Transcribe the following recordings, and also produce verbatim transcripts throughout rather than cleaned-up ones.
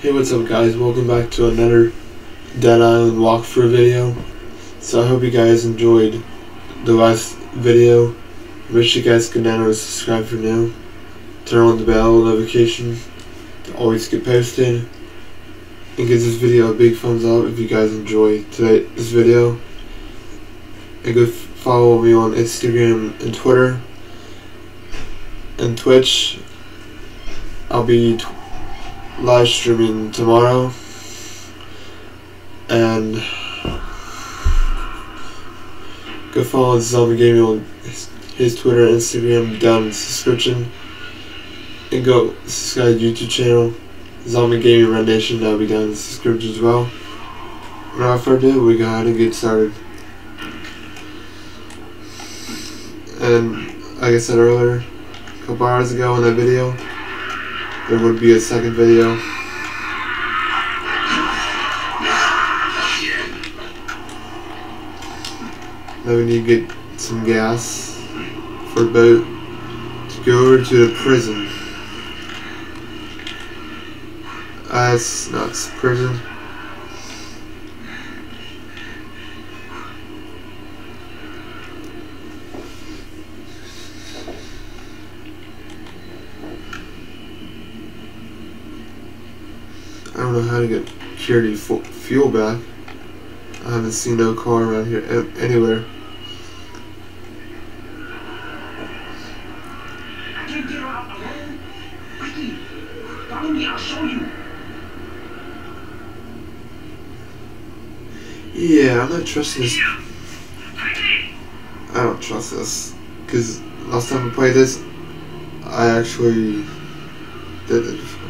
Hey, what's up guys, welcome back to another Dead Island walkthrough video. So I hope you guys enjoyed the last video. Make sure you guys go down and subscribe for now. Turn on the bell notification to always get posted. And give this video a big thumbs up if you guys enjoy today this video. And go follow me on Instagram and Twitter and Twitch. I'll be t live streaming tomorrow, and go follow Zombie Gaming on his, his Twitter and Instagram down in the description, and go subscribe to his YouTube channel, Zombie Gaming Red Nation. That'll be down in the description as well. Without further ado, we go ahead and get started. And like I said earlier, a couple hours ago in that video, there would be a second video. Now we need to get some gas for the boat to go over to the prison. Uh, it's not prison. I don't know how to get security fuel back. I haven't seen no car around here anywhere. I can't get her out alone. Ricky, follow me, I'll show you. Yeah, I'm not trusting this. I don't trust this. Because last time I played this, I actually did it before.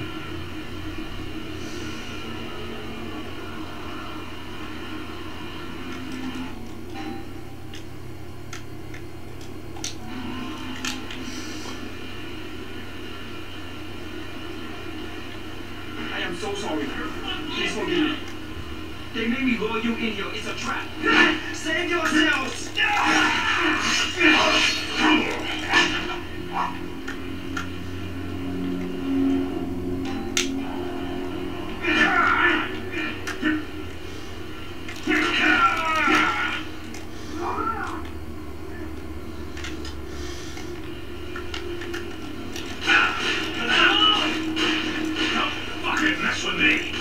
I'm so sorry. Please forgive me. They made me lure you in here. It's a trap. Save yourselves! Mess with me.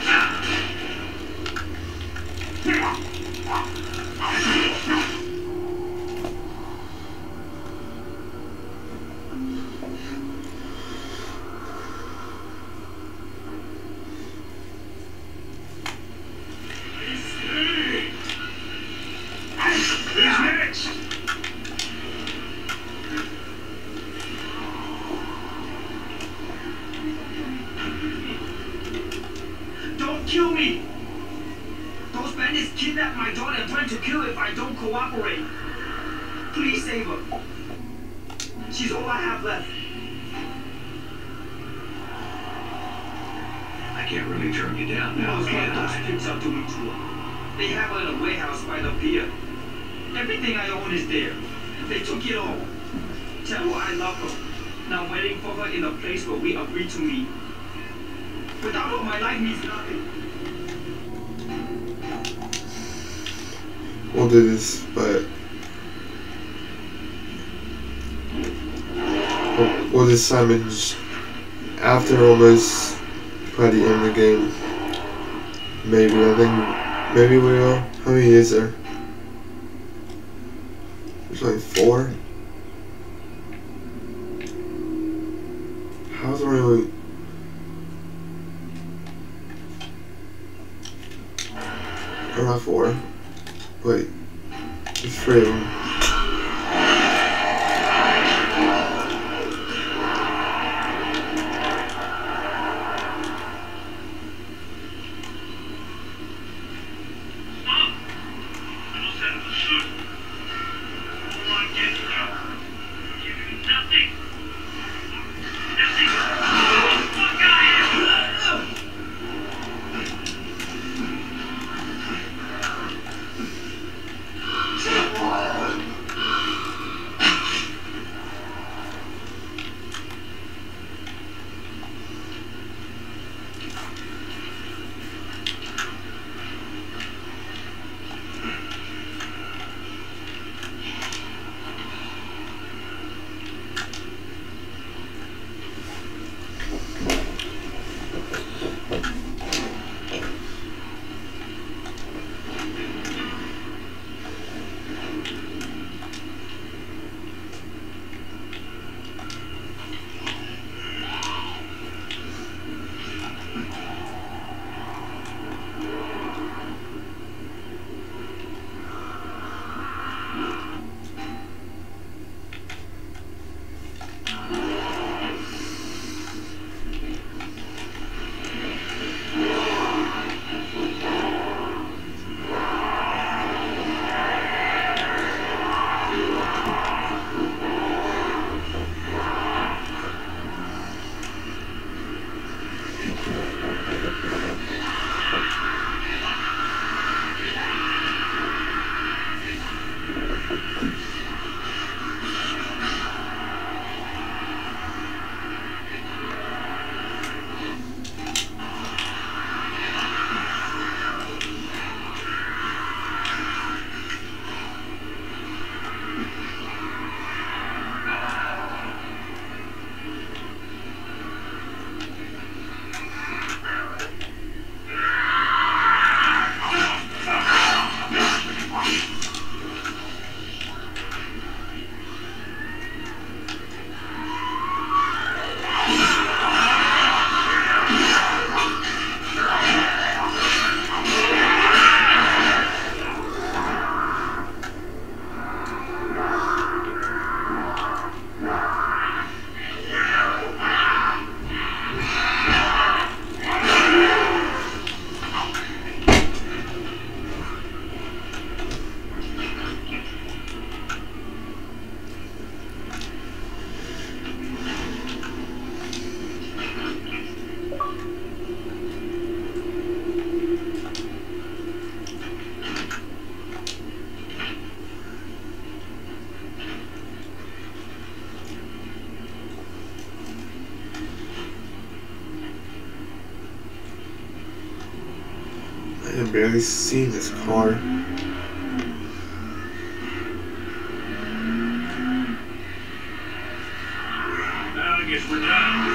Who's next? Don't kill me! Those bandits kidnapped my daughter and plan to kill her if I don't cooperate. Please save her. She's all I have left. I can't really turn you down now, Those can those I? pigs are doing to her. They have her in a warehouse by the pier. Everything I own is there. They took it all. Tell her I love her. Now I'm waiting for her in a place where we agree to meet. Without her, my life means nothing. We'll do this, but we'll, we'll do Simon's after almost by the end of the game. Maybe, I think, maybe we will. How many is there? There's like four. How's there only? Or not four. Wait. There's three of them. Nothing. can barely see this car. Now I guess we're done.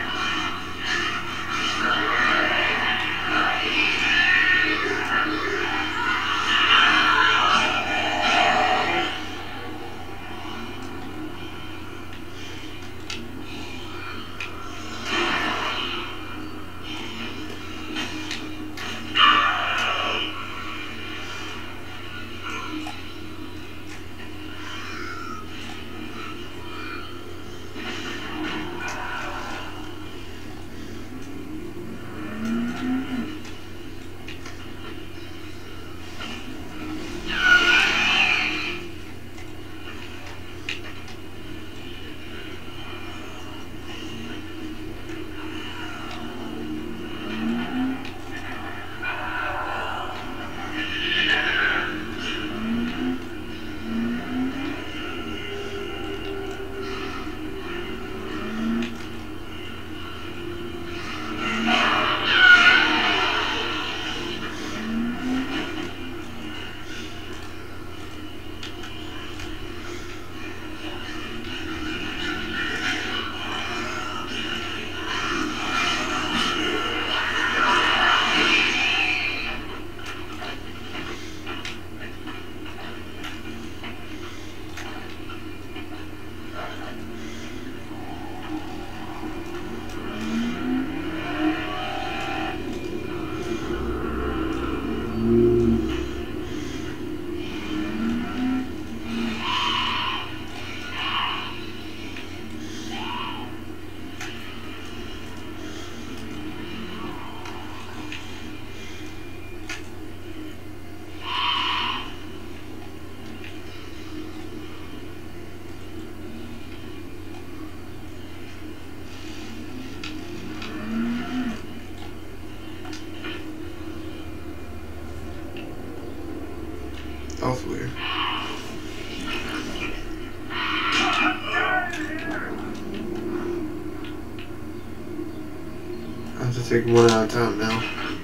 That was weird. I have to take one at a time now.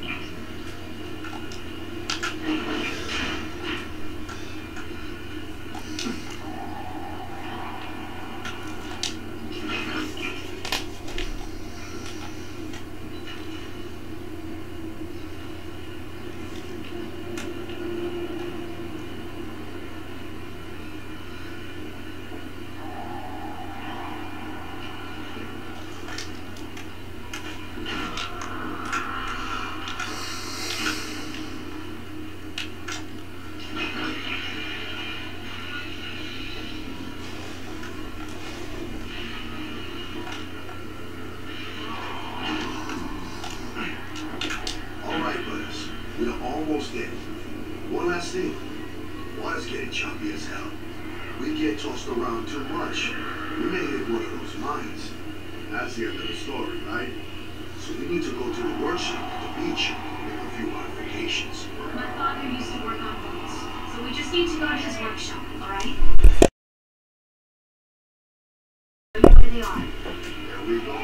We're almost there. One last thing. Water's getting choppy as hell. We get tossed around too much. We may hit one of those mines. That's the end of the story, right? So we need to go to the workshop at the beach and make a few modifications. My father used to work on boats, so we just need to go to his workshop, alright? Show you where they are. There we go.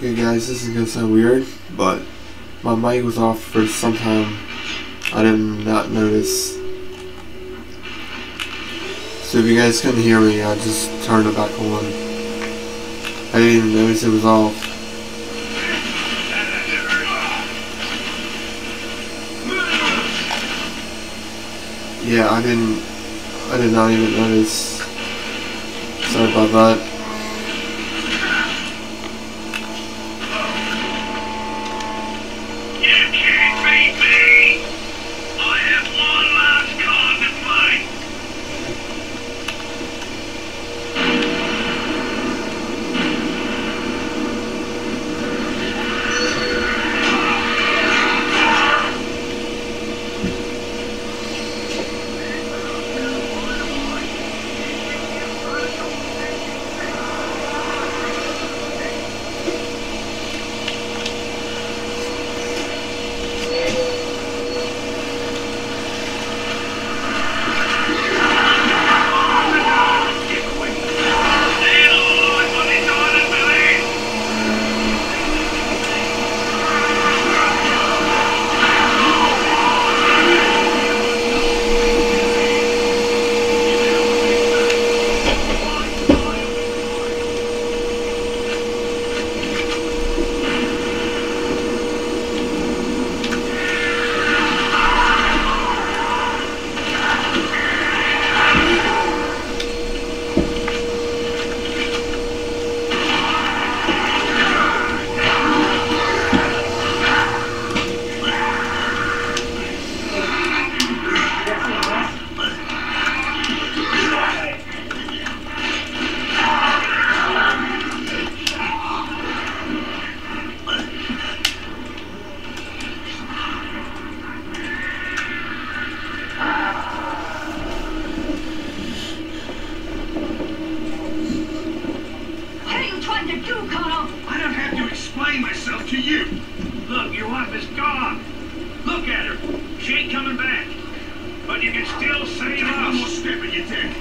Okay guys, this is gonna sound weird, but my mic was off for some time. I did not notice. So if you guys couldn't hear me, I just turned it back on. I didn't even notice it was off. Yeah, I didn't, I did not even notice. Sorry about that. To you. Look, your wife is gone. Look at her. She ain't coming back. But you can still save Take us. one more step and you're dead.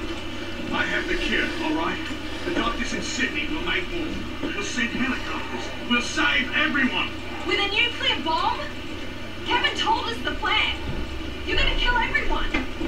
I have the cure, all right? The doctors in Sydney will make more. We'll send helicopters. We'll save everyone. With a nuclear bomb? Kevin told us the plan. You're gonna kill everyone.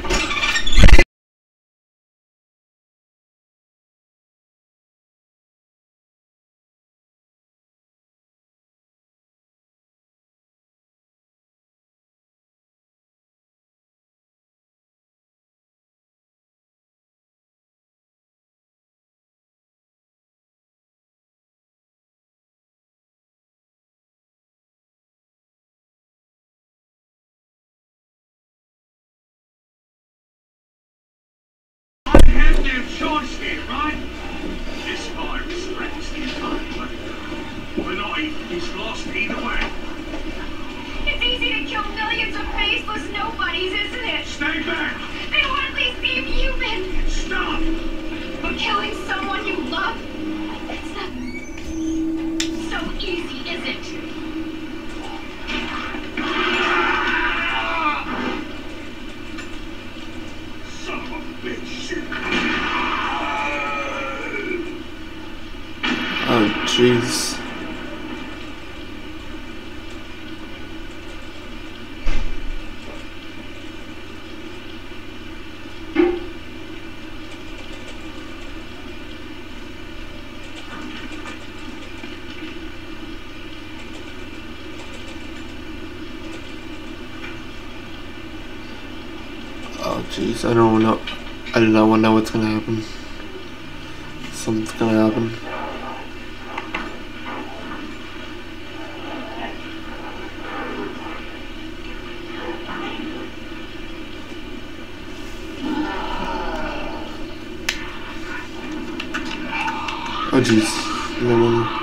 I have no choice here, right? This virus threatens the entire planet. We're not even. It's lost either way. It's easy to kill millions of faceless nobodies, isn't it? Stay back! They don't at least seem human. Stop! But killing someone you love, it's not so easy, is it? Son of a bitch. Oh jeez. Oh jeez, I don't know. I do not want to know what's gonna happen. Something's gonna happen. Oh jeez. No, no, no.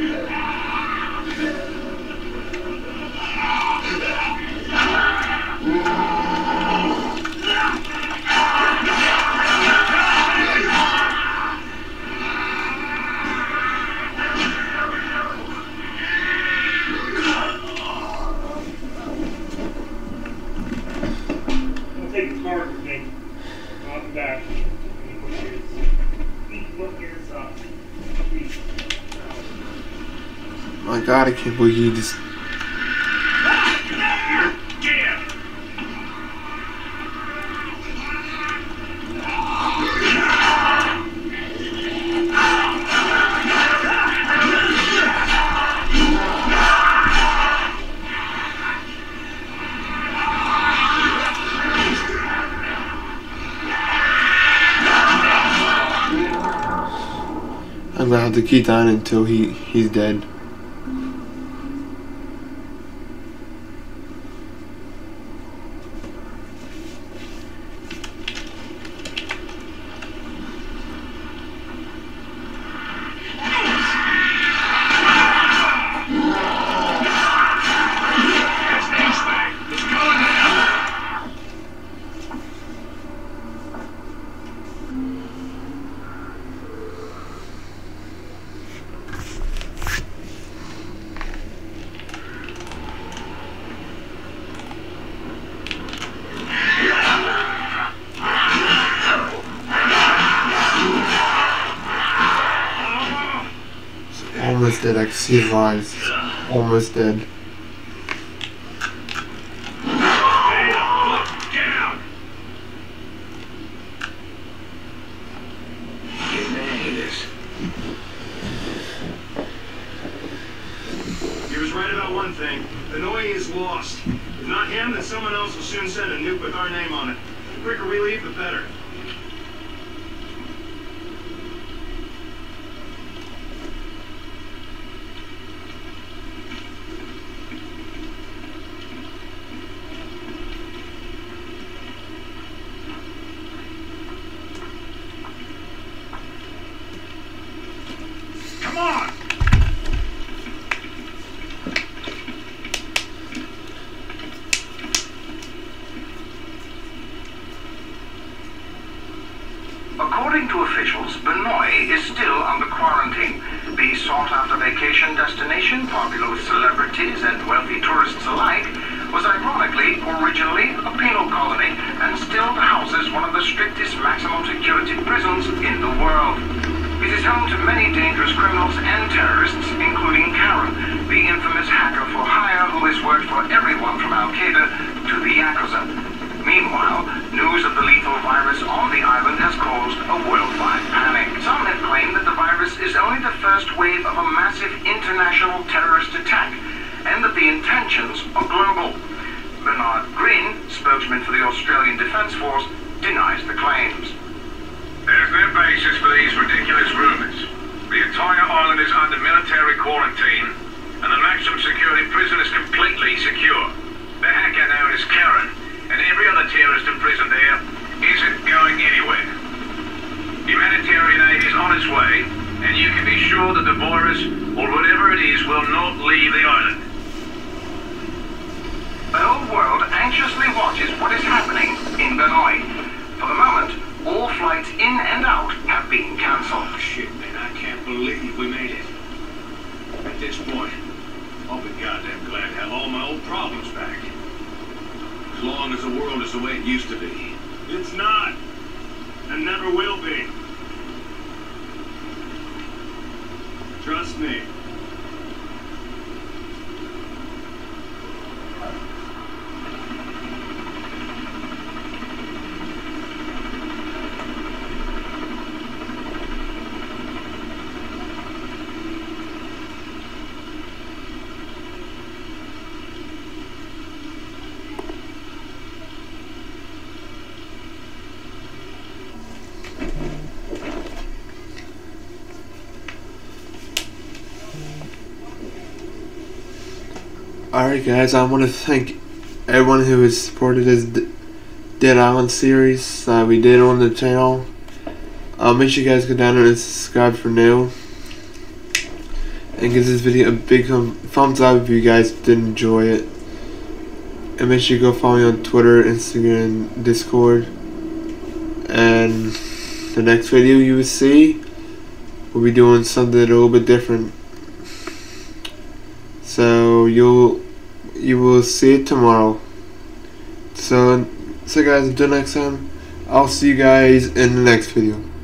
Take the card with me. I'll be back. Look at this up. Please. god, I can't believe he just... I'm gonna have to keep on until he, he's dead. Almost dead, I can see his eyes. Almost dead. He was right about one thing. Benoit is lost. If not him, then someone else will soon send a nuke with our name on it. The quicker we leave, the better. Come on! According to officials, Benoit is still under quarantine. The sought-after vacation destination, popular with celebrities and wealthy tourists alike, was ironically originally a penal colony and still houses one of the strictest maximum security prisons in the world. It is home to many dangerous criminals and terrorists, including Karen, the infamous hacker for hire who has worked for everyone from Al-Qaeda to the Yakuza. Meanwhile, news of the lethal virus on the island has caused a worldwide panic. Some have claimed that the virus is only the first wave of a massive international terrorist attack, and that the intentions are global. Bernard Green, spokesman for the Australian Defence Force, denies the claims. There's no basis for these ridiculous rumors. The entire island is under military quarantine, and the maximum security prison is completely secure. The hacker known as Karen and every other terrorist imprisoned there isn't going anywhere. Humanitarian aid is on its way, and you can be sure that the virus, or whatever it is, will not leave the island. The whole world anxiously watches what is happening in Benoit. For the moment, all flights in and out have been cancelled. Oh shit, man, I can't believe we made it. At this point, I'll be goddamn glad to have all my old problems back. As long as the world is the way it used to be. It's not, and never will be. Trust me. Alright guys, I want to thank everyone who has supported this D Dead Island series uh, we did on the channel. Uh, make sure you guys go down and subscribe for new. And give this video a big um, thumbs up if you guys did enjoy it. And make sure you go follow me on Twitter, Instagram, Discord. And the next video you will see, we'll be doing something a little bit different. So you'll you will see it tomorrow. So so guys, until next time, I'll see you guys in the next video.